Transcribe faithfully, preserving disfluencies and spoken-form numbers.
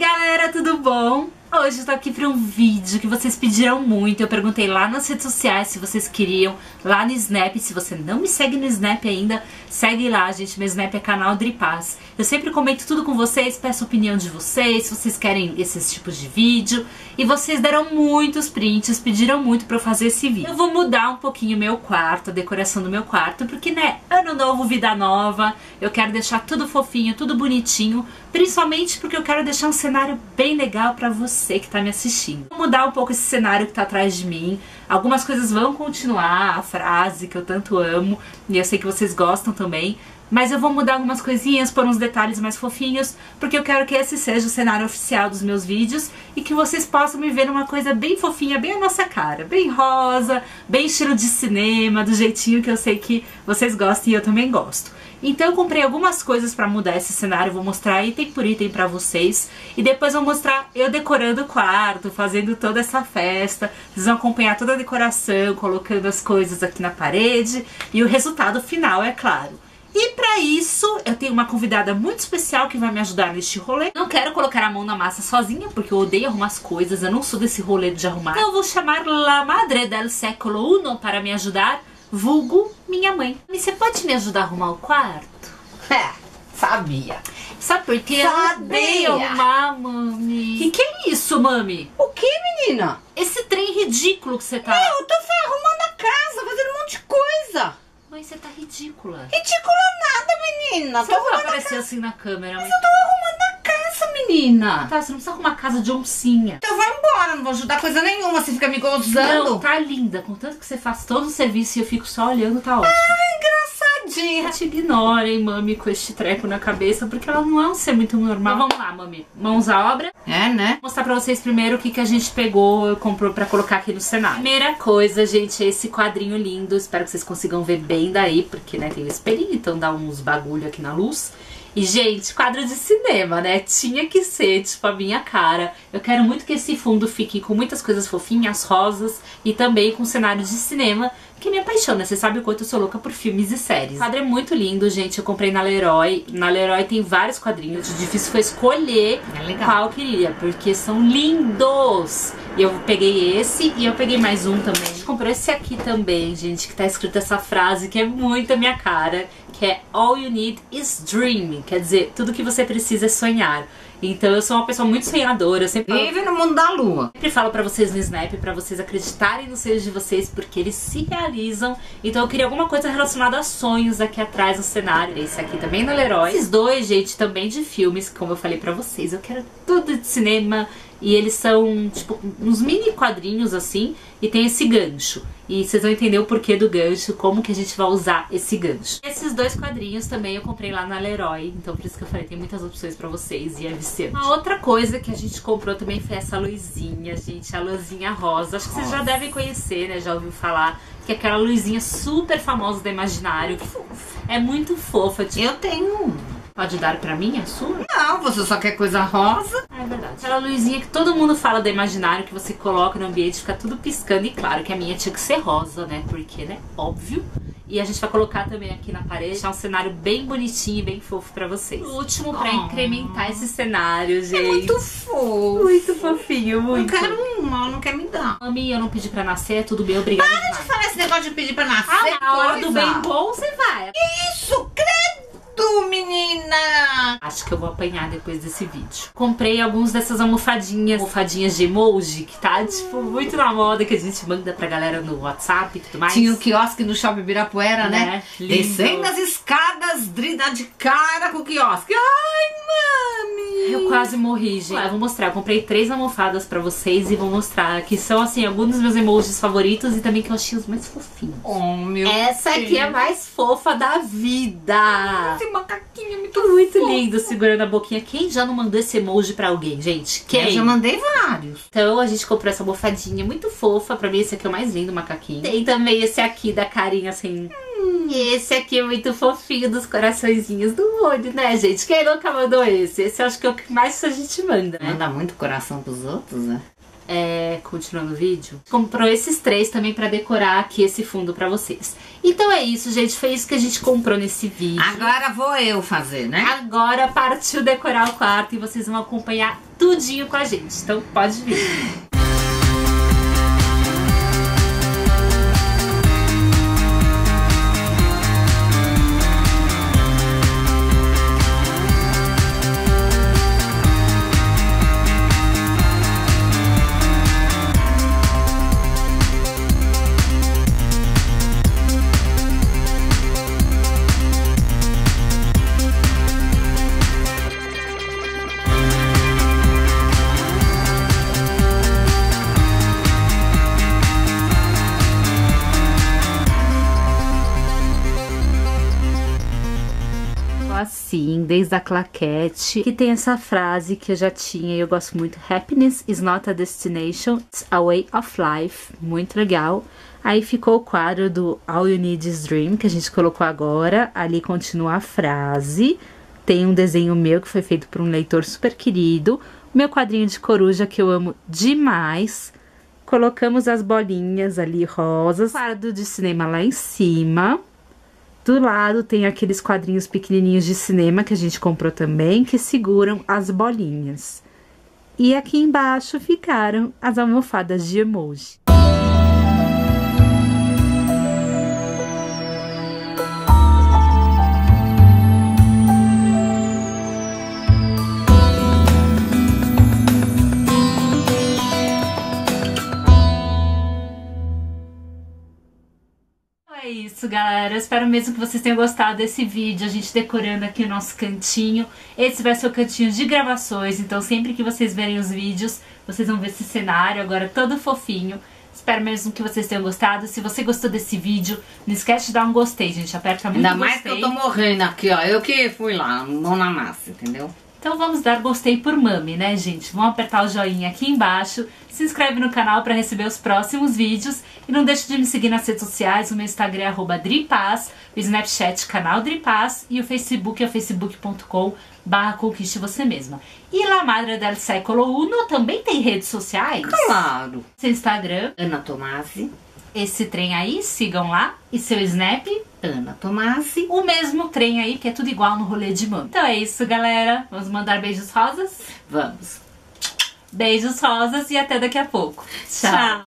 galera, tudo bom? Hoje eu tô aqui pra um vídeo que vocês pediram muito. Eu perguntei lá nas redes sociais se vocês queriam, lá no Snap. Se você não me segue no Snap ainda, segue lá, gente. Meu Snap é canal Dripaz. Eu sempre comento tudo com vocês, peço a opinião de vocês, se vocês querem esses tipos de vídeo. E vocês deram muitos prints, pediram muito pra eu fazer esse vídeo. Eu vou mudar um pouquinho meu quarto, a decoração do meu quarto, porque, né, ano novo, vida nova. Eu quero deixar tudo fofinho, tudo bonitinho, principalmente porque eu quero deixar um cenário bem legal pra você que tá me assistindo. Vou mudar um pouco esse cenário que tá atrás de mim. Algumas coisas vão continuar, a frase que eu tanto amo, e eu sei que vocês gostam também. Mas eu vou mudar algumas coisinhas, pôr uns detalhes mais fofinhos, porque eu quero que esse seja o cenário oficial dos meus vídeos e que vocês possam me ver numa coisa bem fofinha, bem a nossa cara, bem rosa, bem estilo de cinema, do jeitinho que eu sei que vocês gostam e eu também gosto. Então eu comprei algumas coisas pra mudar esse cenário, vou mostrar item por item pra vocês. E depois vou mostrar eu decorando o quarto, fazendo toda essa festa. Vocês vão acompanhar toda a decoração, colocando as coisas aqui na parede. E o resultado final, é claro. E pra isso, eu tenho uma convidada muito especial que vai me ajudar neste rolê. Não quero colocar a mão na massa sozinha, porque eu odeio arrumar as coisas, eu não sou desse rolê de arrumar. Então eu vou chamar La Madre del Século um para me ajudar, vulgo minha mãe. E você pode me ajudar a arrumar o quarto? É, sabia. Sabe por quê? Sabia. Eu odeio arrumar, mami. Que que é isso, mami? O que, menina? Esse trem ridículo que você tá... Eu tô arrumando a casa, fazendo um monte de coisa. Mãe, você tá ridícula. Ridícula nada, menina. Você tô não vai arrumando aparecer assim na câmera, mãe. Mas eu tô arrumando a casa, menina. Tá, você não precisa arrumar casa de oncinha. Então vai embora, não vou ajudar coisa nenhuma. Você fica me gozando. Não, tá linda. Contanto que você faz todo o serviço e eu fico só olhando, tá ótimo. Ah, engraçadinha. Te ignorem, mami, com este treco na cabeça, porque ela não é um ser muito normal. Então, vamos lá, mami. Mãos à obra. É, né? Vou mostrar pra vocês primeiro o que, que a gente pegou, eu comprou pra colocar aqui no cenário. Primeira coisa, gente, é esse quadrinho lindo. Espero que vocês consigam ver bem daí, porque, né, tem o espelhinho, então dá uns bagulho aqui na luz. E, gente, quadro de cinema, né? Tinha que ser, tipo, a minha cara. Eu quero muito que esse fundo fique com muitas coisas fofinhas, rosas, e também com cenário de cinema, que é minha paixão, né? Você sabe o quanto eu sou louca por filmes e séries. O quadro é muito lindo, gente. Eu comprei na Leroy. Na Leroy tem vários quadrinhos. O difícil foi escolher é qual eu queria, porque são lindos. E eu peguei esse e eu peguei mais um também. A gente comprou esse aqui também, gente, que tá escrito essa frase que é muito a minha cara, que é All you need is dream. Quer dizer, tudo que você precisa é sonhar. Então eu sou uma pessoa muito sonhadora, eu sempre falo, vive no mundo da lua. sempre falo pra vocês no Snap, pra vocês acreditarem nos sonhos de vocês, porque eles se realizam. Então eu queria alguma coisa relacionada a sonhos aqui atrás no cenário. Esse aqui também da Leroy. Esses dois, gente, também de filmes, como eu falei pra vocês. Eu quero tudo de cinema. E eles são, tipo, uns mini quadrinhos assim, e tem esse gancho. E vocês vão entender o porquê do gancho, como que a gente vai usar esse gancho. Esses dois quadrinhos também eu comprei lá na Leroy, então por isso que eu falei, tem muitas opções pra vocês e é viciante. Uma outra coisa que a gente comprou também foi essa luzinha, gente, a luzinha rosa. Acho que vocês já devem conhecer, né, já ouviu falar, que é aquela luzinha super famosa do Imaginário. É muito fofa. Tipo... Eu tenho um. Pode dar pra mim a sua? Não, você só quer coisa rosa. É verdade. Aquela luzinha que todo mundo fala do Imaginário, que você coloca no ambiente, fica tudo piscando. E claro que a minha tinha que ser rosa, né? Porque, né? Óbvio. E a gente vai colocar também aqui na parede, deixar um cenário bem bonitinho e bem fofo pra vocês. O último pra oh. incrementar esse cenário, gente. É muito fofo. Muito fofinho, muito. Eu quero uma, ela não quer me dar. Mami, eu não pedi pra nascer, é tudo bem, obrigada. Para de falar esse negócio de pedir pra nascer. Ah, na hora do bem bom, você vai. Que isso, credo, menina. Acho que eu vou apanhar depois desse vídeo. Comprei alguns dessas almofadinhas, almofadinhas de emoji, que tá, tipo, muito na moda, que a gente manda pra galera no WhatsApp e tudo mais. Tinha o quiosque no Shopping Ibirapuera, né? né? Descendo as escadas, dá de cara com o quiosque. Ai, mami! Eu quase morri, gente. Eu vou mostrar, eu comprei três almofadas pra vocês e vou mostrar que são, assim, alguns dos meus emojis favoritos e também que eu achei os mais fofinhos. Oh, meu Essa Deus. aqui é a mais fofa da vida. Esse macaquinho é muito Muito fofo. lindo, segurando a boquinha. Quem já não mandou esse emoji pra alguém, gente? Quem? Eu já mandei vários. Então a gente comprou essa almofadinha muito fofa. Pra mim esse aqui é o mais lindo, o macaquinho. Tem também esse aqui da carinha assim... Hum, esse aqui é muito fofinho, dos coraçõezinhos do olho, né, gente? Quem nunca mandou esse? Esse eu acho que é o que mais a gente manda, né? Manda muito coração pros outros, né? é, continuando o vídeo, comprou esses três também pra decorar aqui esse fundo pra vocês. Então é isso, gente, foi isso que a gente comprou nesse vídeo. Agora vou eu fazer, né? Agora partiu decorar o quarto e vocês vão acompanhar tudinho com a gente, então pode vir. Assim, desde a claquete, que tem essa frase que eu já tinha e eu gosto muito: happiness is not a destination, it's a way of life. Muito legal. Aí ficou o quadro do All You Need Is Dream, que a gente colocou agora. Ali continua a frase. Tem um desenho meu que foi feito por um leitor super querido. Meu quadrinho de coruja que eu amo demais. Colocamos as bolinhas ali rosas. Quadro de cinema lá em cima. Do lado tem aqueles quadrinhos pequenininhos de cinema que a gente comprou também, que seguram as bolinhas. E aqui embaixo ficaram as almofadas de emoji. É isso, galera. Eu espero mesmo que vocês tenham gostado desse vídeo, a gente decorando aqui o nosso cantinho. Esse vai ser o cantinho de gravações, então sempre que vocês verem os vídeos, vocês vão ver esse cenário agora todo fofinho. Espero mesmo que vocês tenham gostado. Se você gostou desse vídeo, não esquece de dar um gostei, gente. Aperta muito Ainda gostei. mais que eu tô morrendo aqui, ó. Eu que fui lá, mão na massa, entendeu? Então vamos dar gostei por Mami, né, gente? Vamos apertar o joinha aqui embaixo, se inscreve no canal para receber os próximos vídeos e não deixe de me seguir nas redes sociais. O meu Instagram é arroba dripaz, o Snapchat canal Dripaz e o Facebook é facebook ponto com barra conquiste você mesma. E La Madre del Século Uno também tem redes sociais? Claro! Seu Instagram, Ana Tomasi. Esse trem aí, sigam lá. E seu Snap, Ana Tomasi. O mesmo trem aí, que é tudo igual no rolê de Mami. Então é isso, galera. Vamos mandar beijos rosas? Vamos. Beijos rosas e até daqui a pouco. Tchau. Tchau.